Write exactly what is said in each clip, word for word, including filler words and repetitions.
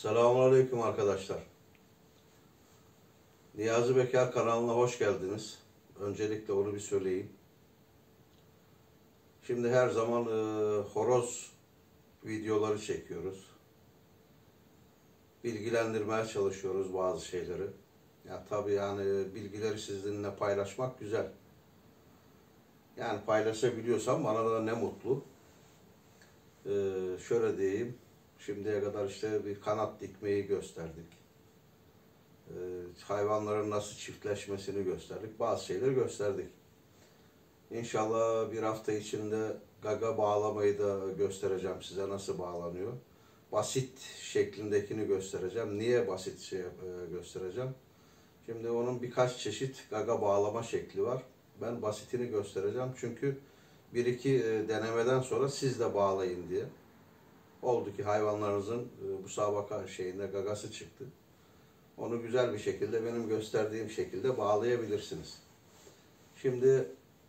Selamünaleyküm arkadaşlar. Niyazi Bekar kanalına hoş geldiniz. Öncelikle onu bir söyleyeyim. Şimdi her zaman e, horoz videoları çekiyoruz. Bilgilendirmeye çalışıyoruz bazı şeyleri. Ya tabii yani bilgileri sizinle paylaşmak güzel. Yani paylaşabiliyorsam bana da ne mutlu. E, şöyle diyeyim. Şimdiye kadar işte bir kanat dikmeyi gösterdik. Ee, hayvanların nasıl çiftleşmesini gösterdik. Bazı şeyleri gösterdik. İnşallah bir hafta içinde gaga bağlamayı da göstereceğim size nasıl bağlanıyor. Basit şeklindekini göstereceğim. Niye basit şey göstereceğim? Şimdi onun birkaç çeşit gaga bağlama şekli var. Ben basitini göstereceğim. Çünkü bir iki denemeden sonra siz de bağlayın diye. Oldu ki hayvanlarınızın müsabaka şeyinde gagası çıktı. Onu güzel bir şekilde benim gösterdiğim şekilde bağlayabilirsiniz. Şimdi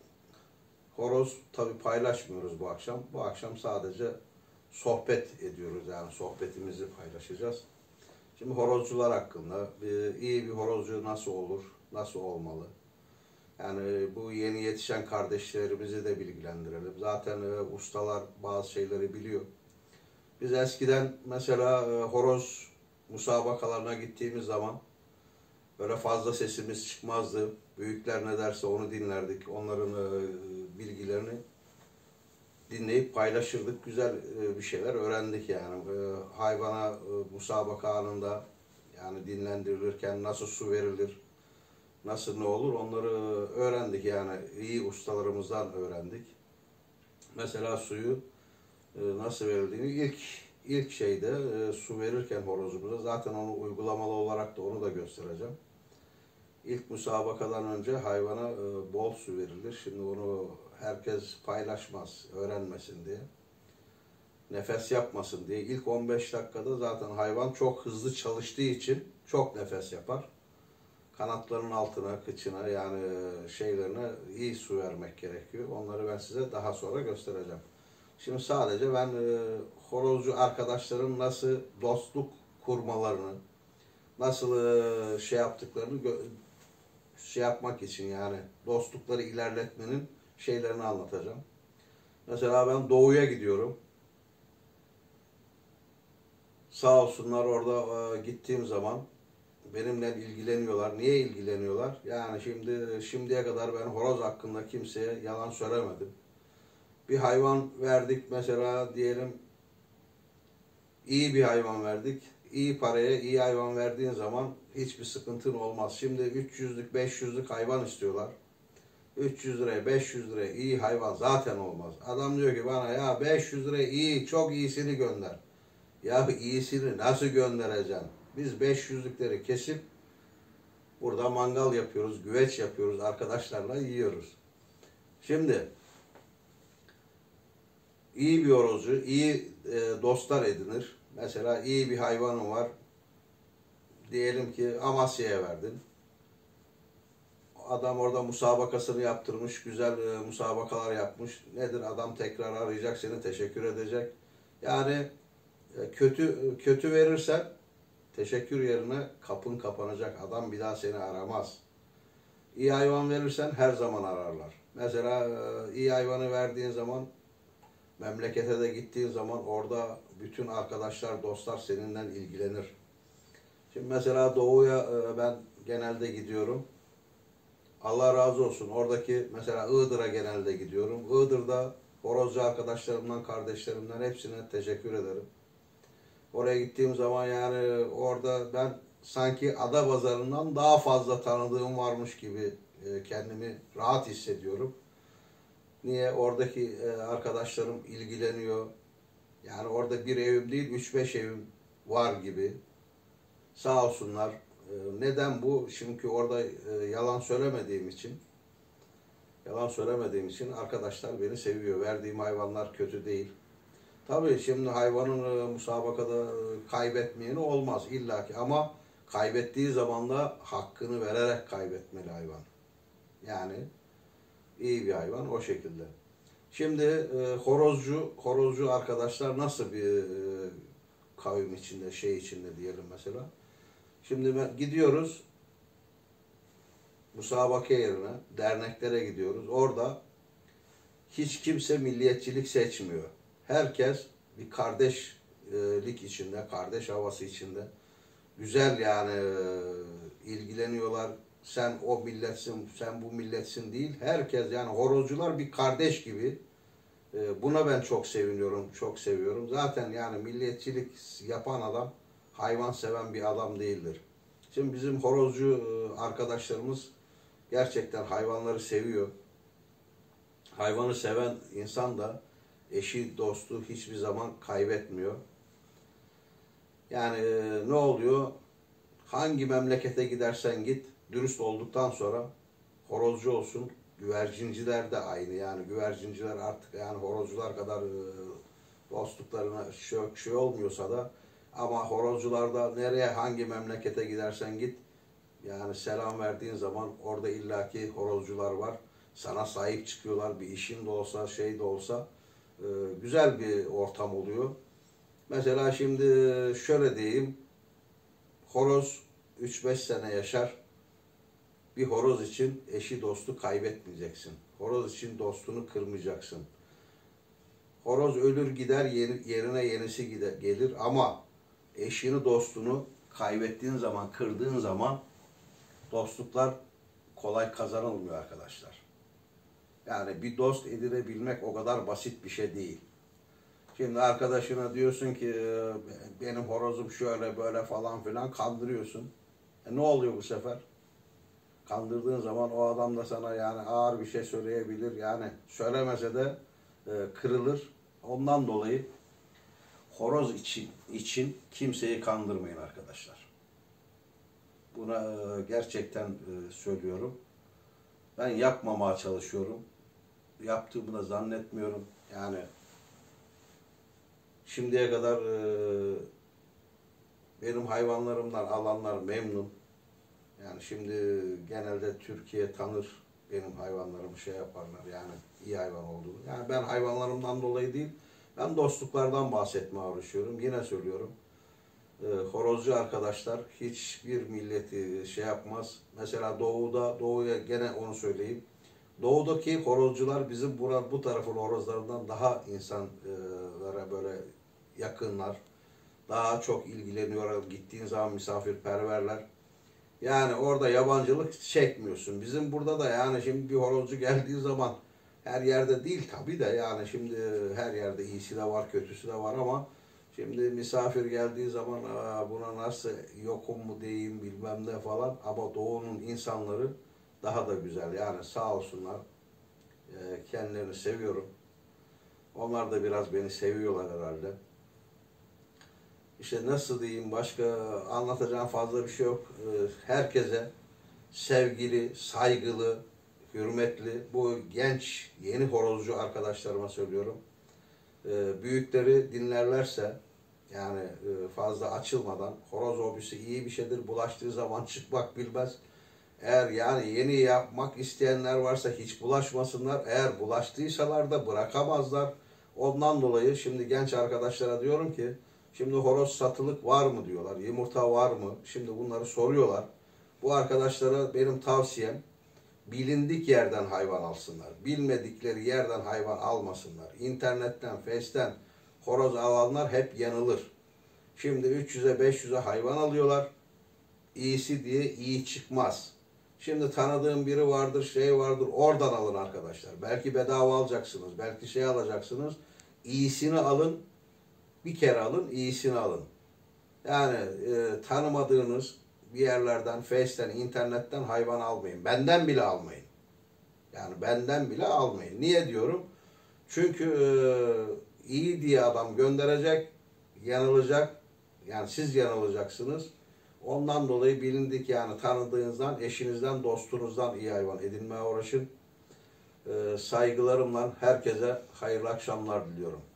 horoz tabii paylaşmıyoruz bu akşam. Bu akşam sadece sohbet ediyoruz, yani sohbetimizi paylaşacağız. Şimdi horozcular hakkında, iyi bir horozcu nasıl olur, nasıl olmalı? Yani bu yeni yetişen kardeşlerimizi de bilgilendirelim. Zaten ustalar bazı şeyleri biliyor. Biz eskiden mesela horoz musabakalarına gittiğimiz zaman böyle fazla sesimiz çıkmazdı. Büyükler ne derse onu dinlerdik. Onların bilgilerini dinleyip paylaşırdık. Güzel bir şeyler öğrendik yani. Hayvana musabaka anında yani dinlendirilirken nasıl su verilir, nasıl ne olur onları öğrendik yani. İyi ustalarımızdan öğrendik. Mesela suyu nasıl verildiğini ilk ilk şeyde e, su verirken horozumuza zaten onu uygulamalı olarak da onu da göstereceğim. İlk müsabakadan önce hayvana e, bol su verilir. Şimdi onu herkes paylaşmaz, öğrenmesin diye. Nefes yapmasın diye. İlk on beş dakikada zaten hayvan çok hızlı çalıştığı için çok nefes yapar. Kanatlarının altına, kıçına yani şeylerine iyi su vermek gerekiyor. Onları ben size daha sonra göstereceğim. Şimdi sadece ben e, horozcu arkadaşların nasıl dostluk kurmalarını, nasıl e, şey yaptıklarını şey yapmak için yani dostlukları ilerletmenin şeylerini anlatacağım. Mesela ben doğuya gidiyorum. Sağ olsunlar orada e, gittiğim zaman benimle ilgileniyorlar. Niye ilgileniyorlar? Yani şimdi şimdiye kadar ben horoz hakkında kimseye yalan söylemedim. Bir hayvan verdik mesela diyelim iyi bir hayvan verdik. İyi paraya iyi hayvan verdiğin zaman hiçbir sıkıntın olmaz. Şimdi üç yüzlük beş yüzlük hayvan istiyorlar. üç yüz liraya beş yüz liraya iyi hayvan zaten olmaz. Adam diyor ki bana ya beş yüz liraya iyi çok iyisini gönder. Ya iyisini nasıl göndereceğim? Biz beş yüzlükleri kesip burada mangal yapıyoruz, güveç yapıyoruz, arkadaşlarla yiyoruz. Şimdi İyi bir horozcu, iyi e, dostlar edinir. Mesela iyi bir hayvanın var. Diyelim ki Amasya'ya verdin. Adam orada musabakasını yaptırmış, güzel e, musabakalar yapmış. Nedir? Adam tekrar arayacak seni, teşekkür edecek. Yani e, kötü kötü verirsen teşekkür yerine kapın kapanacak. Adam bir daha seni aramaz. İyi hayvan verirsen her zaman ararlar. Mesela e, iyi hayvanı verdiğin zaman memlekete de gittiğin zaman orada bütün arkadaşlar, dostlar seninle ilgilenir. Şimdi mesela doğuya ben genelde gidiyorum. Allah razı olsun. Oradaki mesela Iğdır'a genelde gidiyorum. Iğdır'da horozcu arkadaşlarımdan, kardeşlerimden hepsine teşekkür ederim. Oraya gittiğim zaman yani orada ben sanki Adapazarı'ndan daha fazla tanıdığım varmış gibi kendimi rahat hissediyorum. Niye? Oradaki arkadaşlarım ilgileniyor. Yani orada bir evim değil, üç beş evim var gibi. Sağ olsunlar. Neden bu? Çünkü orada yalan söylemediğim için, yalan söylemediğim için arkadaşlar beni seviyor. Verdiğim hayvanlar kötü değil. Tabii şimdi hayvanın musabakada kaybetmeyeni olmaz illaki ama kaybettiği zaman da hakkını vererek kaybetmeli hayvan. Yani iyi bir hayvan o şekilde. Şimdi e, horozcu horozcu arkadaşlar nasıl bir e, kavim içinde, şey içinde diyelim mesela. Şimdi ben, gidiyoruz müsabaka yerine, derneklere gidiyoruz. Orada hiç kimse milliyetçilik seçmiyor. Herkes bir kardeşlik içinde, kardeş havası içinde. Güzel yani ilgileniyorlar. Sen o milletsin, sen bu milletsin değil. Herkes yani horozcular bir kardeş gibi. Buna ben çok seviniyorum, çok seviyorum. Zaten yani milliyetçilik yapan adam hayvan seven bir adam değildir. Şimdi bizim horozcu arkadaşlarımız gerçekten hayvanları seviyor. Hayvanı seven insan da eşi, dostu hiçbir zaman kaybetmiyor. Yani ne oluyor? Hangi memlekete gidersen git, dürüst olduktan sonra horozcu olsun, güvercinciler de aynı. Yani güvercinciler artık yani horozcular kadar dostluklarına şey, şey olmuyorsa da ama horozcularda nereye, hangi memlekete gidersen git, yani selam verdiğin zaman orada illaki horozcular var. Sana sahip çıkıyorlar. Bir işin de olsa, şey de olsa e, güzel bir ortam oluyor. Mesela şimdi şöyle diyeyim. Horoz üç beş sene yaşar. Bir horoz için eşi dostu kaybetmeyeceksin. Horoz için dostunu kırmayacaksın. Horoz ölür gider, yerine yenisi gider, gelir ama eşini dostunu kaybettiğin zaman, kırdığın zaman dostluklar kolay kazanılmıyor arkadaşlar. Yani bir dost edinebilmek o kadar basit bir şey değil. Şimdi arkadaşına diyorsun ki benim horozum şöyle böyle falan filan, kandırıyorsun. E ne oluyor bu sefer? Kandırdığın zaman o adam da sana yani ağır bir şey söyleyebilir. Yani söylemese de e, kırılır. Ondan dolayı horoz için, için kimseyi kandırmayın arkadaşlar. Buna e, gerçekten e, söylüyorum. Ben yapmamaya çalışıyorum. Yaptığımı da zannetmiyorum. Yani şimdiye kadar e, benim hayvanlarımdan alanlar memnun. Yani şimdi genelde Türkiye tanır benim hayvanlarımı, şey yaparlar yani iyi hayvan olduğunu. Yani ben hayvanlarımdan dolayı değil, ben dostluklardan bahsetmeye uğraşıyorum. Yine söylüyorum. E, horozcu arkadaşlar hiçbir milleti şey yapmaz. Mesela doğuda, doğuya gene onu söyleyeyim. Doğudaki horozcular bizim burada bu tarafın horozlarından daha insanlara böyle yakınlar. Daha çok ilgileniyorlar. Gittiğin zaman misafirperverler. Yani orada yabancılık çekmiyorsun. Bizim burada da yani şimdi bir horozcu geldiği zaman her yerde değil tabii de yani şimdi her yerde iyisi de var, kötüsü de var ama şimdi misafir geldiği zaman buna nasıl yokum mu diyeyim bilmem ne falan ama doğunun insanları daha da güzel. Yani sağ olsunlar. Kendilerini seviyorum. Onlar da biraz beni seviyorlar herhalde. İşte nasıl diyeyim, başka anlatacağım fazla bir şey yok. Herkese sevgili, saygılı, hürmetli, bu genç, yeni horozcu arkadaşlarıma söylüyorum. Büyükleri dinlerlerse, yani fazla açılmadan, horoz hobisi iyi bir şeydir, bulaştığı zaman çıkmak bilmez. Eğer yani yeni yapmak isteyenler varsa hiç bulaşmasınlar. Eğer bulaştıysalar da bırakamazlar. Ondan dolayı şimdi genç arkadaşlara diyorum ki, şimdi horoz satılık var mı diyorlar, yumurta var mı? Şimdi bunları soruyorlar. Bu arkadaşlara benim tavsiyem, bilindik yerden hayvan alsınlar. Bilmedikleri yerden hayvan almasınlar. İnternetten, Face'ten horoz alanlar hep yanılır. Şimdi üç yüze beş yüze hayvan alıyorlar. İyisi diye iyi çıkmaz. Şimdi tanıdığım biri vardır, şey vardır, oradan alın arkadaşlar. Belki bedava alacaksınız, belki şey alacaksınız. İyisini alın, bir kere alın, iyisini alın. Yani e, tanımadığınız bir yerlerden, Face'ten, internetten hayvan almayın. Benden bile almayın. Yani benden bile almayın. Niye diyorum? Çünkü e, iyi diye adam gönderecek, yanılacak. Yani siz yanılacaksınız. Ondan dolayı bilindik yani tanıdığınızdan, eşinizden, dostunuzdan iyi hayvan edinmeye uğraşın. Ee, saygılarımla herkese hayırlı akşamlar diliyorum.